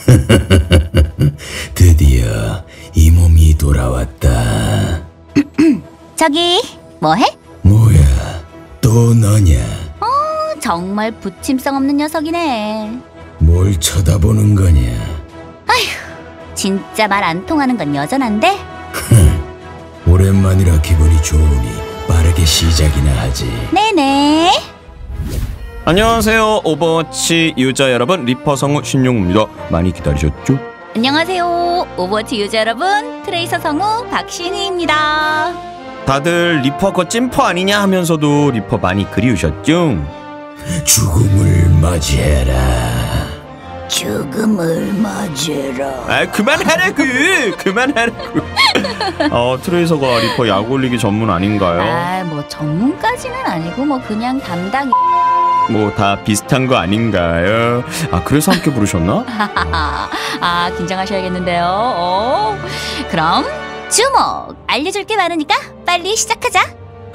드디어 이 몸이 돌아왔다. 저기 뭐해? 뭐야, 또 너냐? 정말 부침성 없는 녀석이네. 뭘 쳐다보는 거냐? 진짜 말 안 통하는 건 여전한데? 오랜만이라 기분이 좋으니 빠르게 시작이나 하지. 네네. 안녕하세요, 오버워치 유저 여러분, 리퍼 성우 신용우입니다. 많이 기다리셨죠? 안녕하세요, 오버워치 유저 여러분, 트레이서 성우 박신희입니다. 다들 리퍼 거 찐퍼 아니냐 하면서도 리퍼 많이 그리우셨죠? 죽음을 맞이해라. 죽음을 맞이해라. 아, 그만하라고! 그만하라고! 트레이서가 리퍼 약 올리기 전문 아닌가요? 뭐 전문까지는 아니고 뭐 그냥 담당. 뭐 다 비슷한 거 아닌가요? 그래서 함께 부르셨나? 긴장하셔야겠는데요. 그럼 주목! 알려줄 게 많으니까 빨리 시작하자.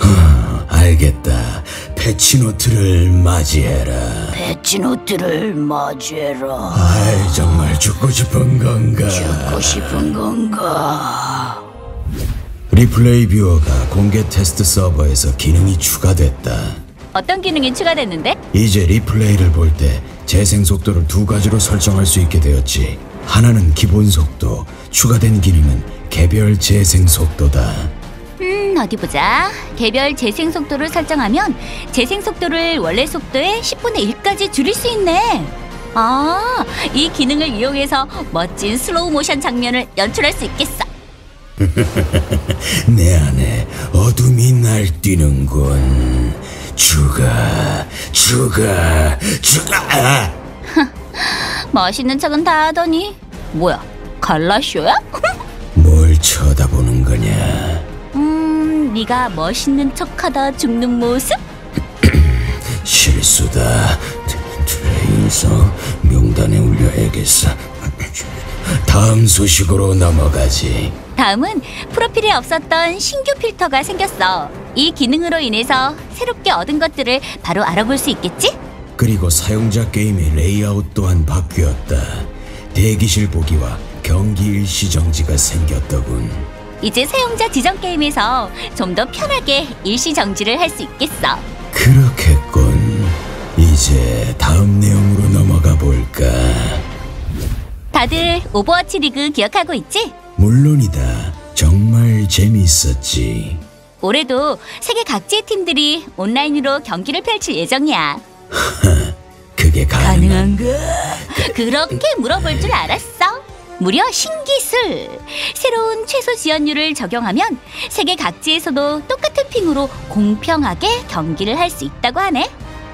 알겠다. 패치노트를 맞이해라. 패치노트를 맞이해라. 정말 죽고 싶은 건가? 죽고 싶은 건가? 리플레이 뷰어가 공개 테스트 서버에서 기능이 추가됐다. 어떤 기능이 추가됐는데? 이제 리플레이를 볼 때 재생 속도를 두 가지로 설정할 수 있게 되었지. 하나는 기본 속도, 추가된 기능은 개별 재생 속도다. 어디 보자. 개별 재생 속도를 설정하면 재생 속도를 원래 속도의 10분의 1까지 줄일 수 있네. 이 기능을 이용해서 멋진 슬로우 모션 장면을 연출할 수 있겠어. 내 안에 어둠이 날뛰는군. 죽어. 멋있는 척은 다 하더니 뭐야, 갈라쇼야? 뭘 쳐다보는 거냐? 네가 멋있는 척하다 죽는 모습? 실수다. 트레이서 명단에 올려야겠어. 다음 소식으로 넘어가지. 다음은 프로필에 없었던 신규 필터가 생겼어. 이 기능으로 인해서 새롭게 얻은 것들을 바로 알아볼 수 있겠지? 그리고 사용자 게임의 레이아웃 또한 바뀌었다. 대기실 보기와 경기 일시 정지가 생겼더군. 이제 사용자 지정 게임에서 좀 더 편하게 일시 정지를 할 수 있겠어. 그렇겠군. 이제 다음 내용으로 넘어가 볼까? 다들 오버워치 리그 기억하고 있지? 물론이다. 정말 재미있었지. 올해도 세계 각지의 팀들이 온라인으로 경기를 펼칠 예정이야. 그게 가능한가? 그렇게 물어볼 줄 알았어. 무려 신기술! 새로운 최소 지연율을 적용하면 세계 각지에서도 똑같은 핑으로 공평하게 경기를 할 수 있다고 하네.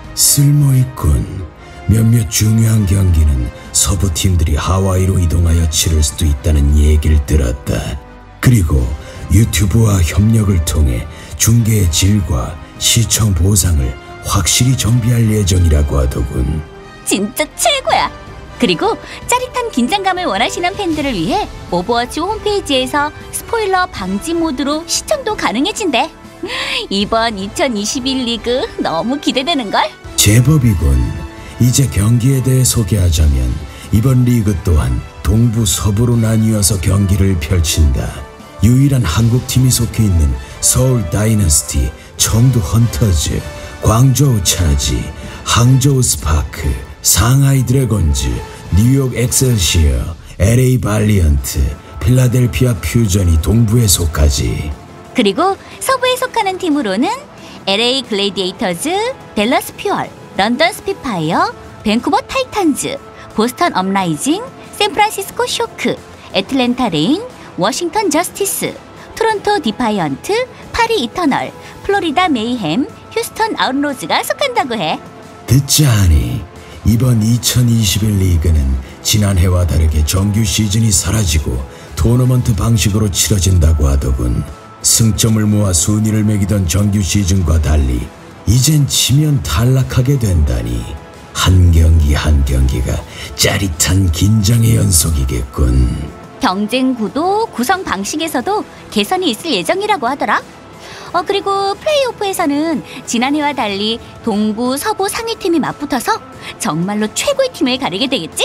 쓸모있군. 몇몇 중요한 경기는 서부 팀들이 하와이로 이동하여 치를 수도 있다는 얘기를 들었다. 그리고 유튜브와 협력을 통해 중계의 질과 시청 보상을 확실히 정비할 예정이라고 하더군. 진짜 최고야! 그리고 짜릿한 긴장감을 원하시는 팬들을 위해 오버워치 홈페이지에서 스포일러 방지 모드로 시청도 가능해진대. 이번 2021 리그 너무 기대되는걸? 제법이군. 이제 경기에 대해 소개하자면 이번 리그 또한 동부 서부로 나뉘어서 경기를 펼친다. 유일한 한국팀이 속해 있는 서울 다이너스티, 청두 헌터즈, 광저우 차지, 항저우 스파크, 상하이 드래곤즈, 뉴욕 엑셀시어, LA 발리언트, 필라델피아 퓨전이 동부에 속하지. 그리고 서부에 속하는 팀으로는 LA 글래디에이터즈, 댈러스 퓨얼, 런던 스피파이어, 밴쿠버 타이탄즈, 보스턴 업라이징, 샌프란시스코 쇼크, 애틀랜타 레인, 워싱턴 저스티스, 토론토 디파이언트, 파리 이터널, 플로리다 메이햄, 휴스턴 아웃로즈가 속한다고 해. 듣자 하니 이번 2021 리그는 지난해와 다르게 정규 시즌이 사라지고 토너먼트 방식으로 치러진다고 하더군. 승점을 모아 순위를 매기던 정규 시즌과 달리 이젠 치면 탈락하게 된다니 한 경기 한 경기가 짜릿한 긴장의 연속이겠군. 경쟁 구도, 구성 방식에서도 개선이 있을 예정이라고 하더라. 그리고 플레이오프에서는 지난해와 달리 동부, 서부 상위팀이 맞붙어서 정말로 최고의 팀을 가리게 되겠지?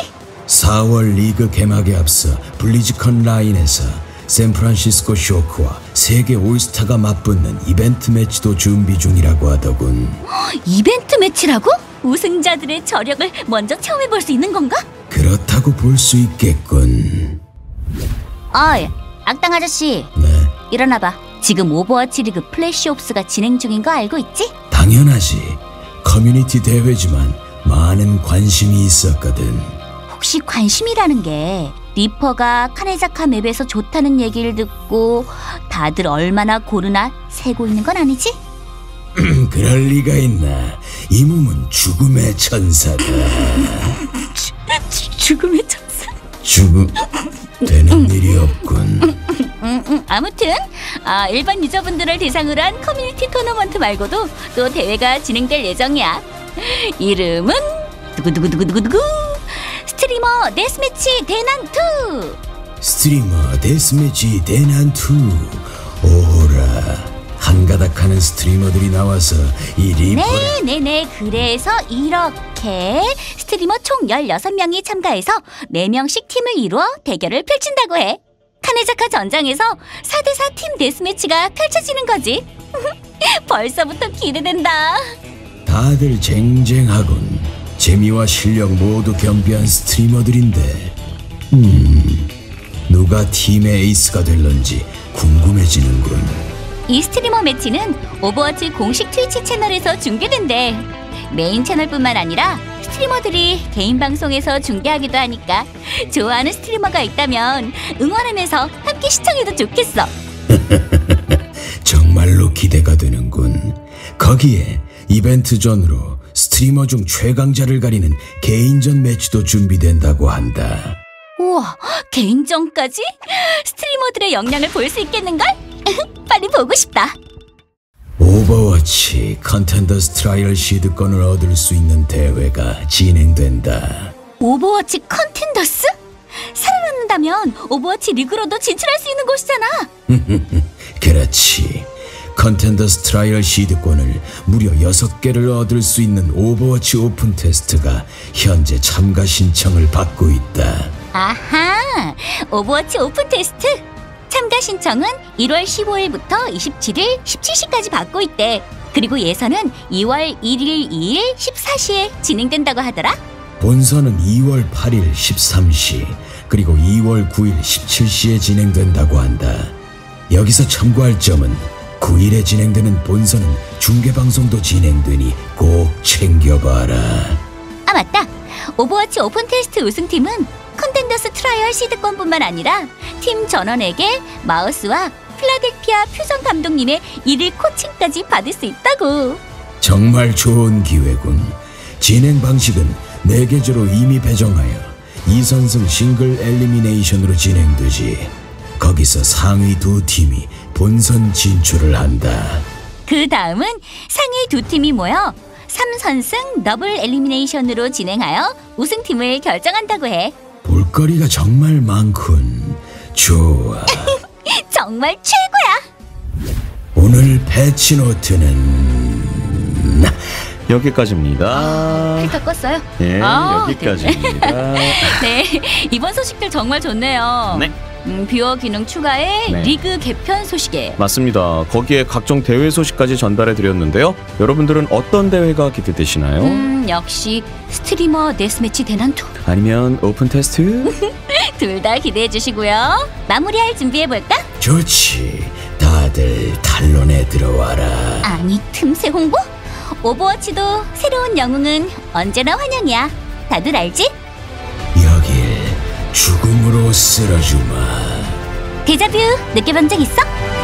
4월 리그 개막에 앞서 블리즈컨 라인에서 샌프란시스코 쇼크와 세계 올스타가 맞붙는 이벤트 매치도 준비 중이라고 하더군. 이벤트 매치라고? 우승자들의 저력을 먼저 체험해볼 수 있는 건가? 그렇다고 볼 수 있겠군. 어이, 악당 아저씨. 네, 일어나봐. 지금 오버워치 리그 플래시옵스가 진행 중인 거 알고 있지? 당연하지. 커뮤니티 대회지만 많은 관심이 있었거든. 혹시 관심이라는 게 리퍼가 카네자카 맵에서 좋다는 얘기를 듣고 다들 얼마나 고르나 세고 있는 건 아니지? 그럴 리가 있나. 이 몸은 죽음의 천사다. 죽음의 천사? 죽음 되는 일이 없군. 아무튼 일반 유저분들을 대상으로 한 커뮤니티 토너먼트 말고도 또 대회가 진행될 예정이야. 이름은 두구두구두구두구 스트리머 데스매치 대난2. 스트리머 데스매치 대난2. 오호라, 한가닥하는 스트리머들이 나와서 이 리퍼를... 네네네. 그래서 이렇게 스트리머 총 16명이 참가해서 4명씩 팀을 이루어 대결을 펼친다고 해. 카네자카 전장에서 4대4 팀 데스매치가 펼쳐지는 거지. 벌써부터 기대된다. 다들 쟁쟁하군. 재미와 실력 모두 겸비한 스트리머들인데 누가 팀의 에이스가 될런지 궁금해지는군. 이 스트리머 매치는 오버워치 공식 트위치 채널에서 중계된대. 메인 채널뿐만 아니라 스트리머들이 개인 방송에서 중계하기도 하니까 좋아하는 스트리머가 있다면 응원하면서 함께 시청해도 좋겠어. 정말로 기대가 되는군. 거기에 이벤트 전으로 스트리머 중 최강자를 가리는 개인전 매치도 준비된다고 한다. 우와, 개인전까지? 스트리머들의 역량을 볼 수 있겠는걸? 빨리 보고 싶다. 오버워치 컨텐더스 트라이얼 시드권을 얻을 수 있는 대회가 진행된다. 오버워치 컨텐더스? 살아남는다면 오버워치 리그로도 진출할 수 있는 곳이잖아. 그렇지. 컨텐더스 트라이얼 시드권을 무려 6개를 얻을 수 있는 오버워치 오픈 테스트가 현재 참가 신청을 받고 있다. 아하, 오버워치 오픈 테스트? 참가 신청은 1월 15일부터 27일 17시까지 받고 있대. 그리고 예선은 2월 1일, 2일, 14시에 진행된다고 하더라. 본선은 2월 8일 13시 그리고 2월 9일 17시에 진행된다고 한다. 여기서 참고할 점은 9일에 진행되는 본선은 중계방송도 진행되니 꼭 챙겨봐라. 아 맞다, 오버워치 오픈 테스트 우승팀은 컨텐더스 트라이얼 시드권뿐만 아니라 팀 전원에게 마우스와 필라델피아 퓨전 감독님의 일일 코칭까지 받을 수 있다고. 정말 좋은 기회군. 진행 방식은 4계제로 이미 배정하여 2선승 싱글 엘리미네이션으로 진행되지. 거기서 상위 2팀이 본선 진출을 한다. 그 다음은 상위 2팀이 모여 3선승 더블 엘리미네이션으로 진행하여 우승팀을 결정한다고 해. 볼거리가 정말 많군. 좋아. 정말 최고야. 오늘 패치노트는 여기까지입니다. 필터 껐어요? 예, 아, 여기까지입니다. 네, 이번 소식들 정말 좋네요. 네. 뷰어 기능 추가에 네. 리그 개편 소식에 맞습니다. 거기에 각종 대회 소식까지 전달해 드렸는데요. 여러분들은 어떤 대회가 기대되시나요? 역시 스트리머 데스매치 대난투 아니면 오픈 테스트? 둘 다 기대해 주시고요. 마무리할 준비해 볼까? 좋지. 다들 탈론에 들어와라. 아니, 틈새 홍보? 오버워치도 새로운 영웅은 언제나 환영이야. 다들 알지? 여길 죽음으로 쓸어주마. 데자뷰 느껴본 적 있어?